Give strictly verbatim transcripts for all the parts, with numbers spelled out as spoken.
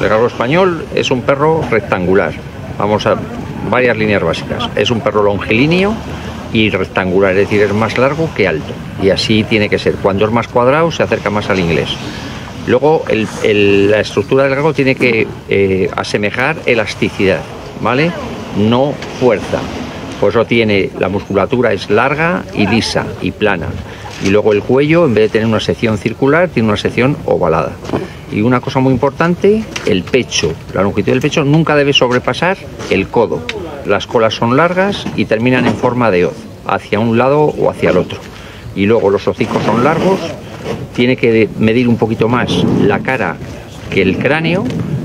El galgo español es un perro rectangular. Vamos a varias líneas básicas. Es un perro longilíneo y rectangular, es decir, es más largo que alto. Y así tiene que ser. Cuando es más cuadrado se acerca más al inglés. Luego el, el, la estructura del galgo tiene que eh, asemejar elasticidad, ¿vale? No fuerza. Por eso tiene, la musculatura es larga y lisa y plana. Y luego el cuello, en vez de tener una sección circular, tiene una sección ovalada. Y una cosa muy importante, el pecho. La longitud del pecho nunca debe sobrepasar el codo. Las colas son largas y terminan en forma de hoz, hacia un lado o hacia el otro. Y luego los hocicos son largos, tiene que medir un poquito más la cara que el cráneo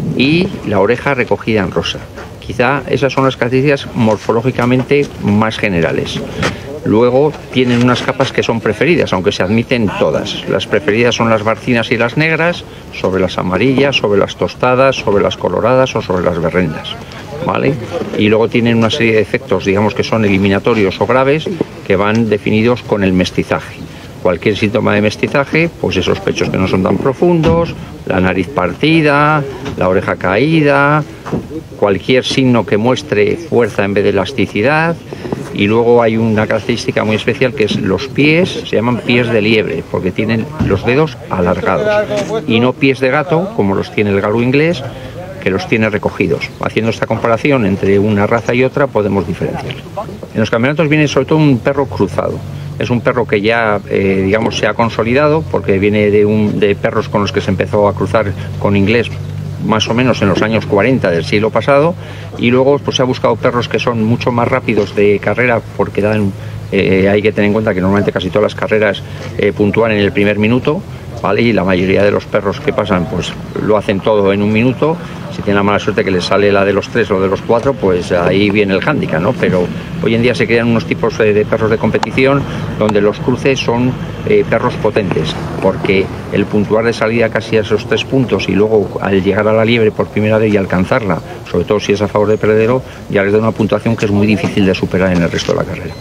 y la oreja recogida en rosa. Quizá esas son las características morfológicamente más generales. Luego tienen unas capas que son preferidas, aunque se admiten todas. Las preferidas son las barcinas y las negras, sobre las amarillas, sobre las tostadas, sobre las coloradas o sobre las berrendas, ¿vale? Y luego tienen una serie de efectos, digamos que son eliminatorios o graves, que van definidos con el mestizaje. Cualquier síntoma de mestizaje, pues esos pechos que no son tan profundos, la nariz partida, la oreja caída, cualquier signo que muestre fuerza en vez de elasticidad. Y luego hay una característica muy especial que es los pies, se llaman pies de liebre, porque tienen los dedos alargados y no pies de gato, como los tiene el galgo inglés, que los tiene recogidos. Haciendo esta comparación entre una raza y otra podemos diferenciar. En los campeonatos viene sobre todo un perro cruzado. Es un perro que ya, eh, digamos, se ha consolidado, porque viene de, un, de perros con los que se empezó a cruzar con inglés más o menos en los años cuarenta del siglo pasado, y luego pues se ha buscado perros que son mucho más rápidos de carrera, porque dan, eh, hay que tener en cuenta que normalmente casi todas las carreras eh, puntúan en el primer minuto, ¿vale? Y la mayoría de los perros que pasan pues lo hacen todo en un minuto. Si tienen la mala suerte que les sale la de los tres o de los cuatro, pues ahí viene el hándicap, ¿no? Pero hoy en día se crean unos tipos de perros de competición donde los cruces son eh, perros potentes, porque el puntuar de salida casi a esos tres puntos y luego al llegar a la liebre por primera vez y alcanzarla, sobre todo si es a favor de perdedero, ya les da una puntuación que es muy difícil de superar en el resto de la carrera.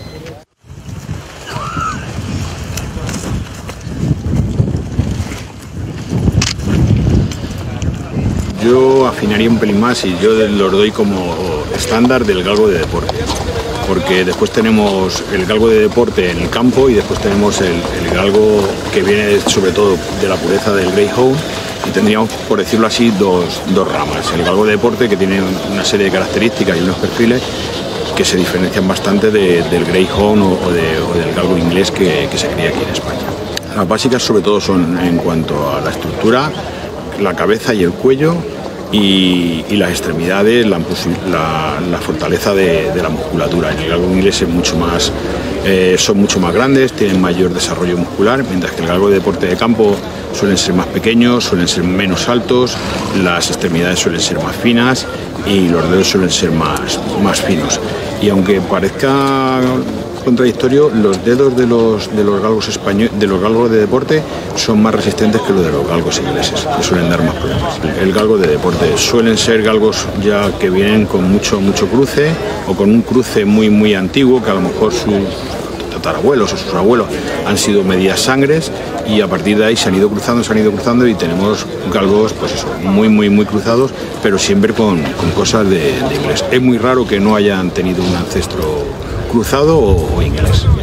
Yo afinaría un pelín más y yo los doy como estándar del galgo de deporte, porque después tenemos el galgo de deporte en el campo y después tenemos el, el galgo que viene sobre todo de la pureza del Greyhound, y tendríamos, por decirlo así, dos, dos ramas. El galgo de deporte, que tiene una serie de características y unos perfiles que se diferencian bastante de, del Greyhound o, o, de, o del galgo inglés que, que se cría aquí en España. Las básicas sobre todo son en cuanto a la estructura, la cabeza y el cuello, y, y las extremidades, la, la, la fortaleza de, de la musculatura. En el galgo inglés es mucho más, eh, son mucho más grandes, tienen mayor desarrollo muscular, mientras que el galgo de deporte de campo suelen ser más pequeños, suelen ser menos altos, las extremidades suelen ser más finas y los dedos suelen ser más, más finos. Y aunque parezca contradictorio, los dedos de los, de los galgos españoles, de los galgos de deporte, son más resistentes que los de los galgos ingleses, que suelen dar más problemas. El galgo de deporte suelen ser galgos ya que vienen con mucho, mucho cruce, o con un cruce muy, muy antiguo, que a lo mejor sus tatarabuelos o sus abuelos han sido medias sangres, y a partir de ahí se han ido cruzando, se han ido cruzando y tenemos galgos, pues eso, muy, muy, muy cruzados, pero siempre con, con cosas de, de inglés. Es muy raro que no hayan tenido un ancestro cruzado o, o inglés.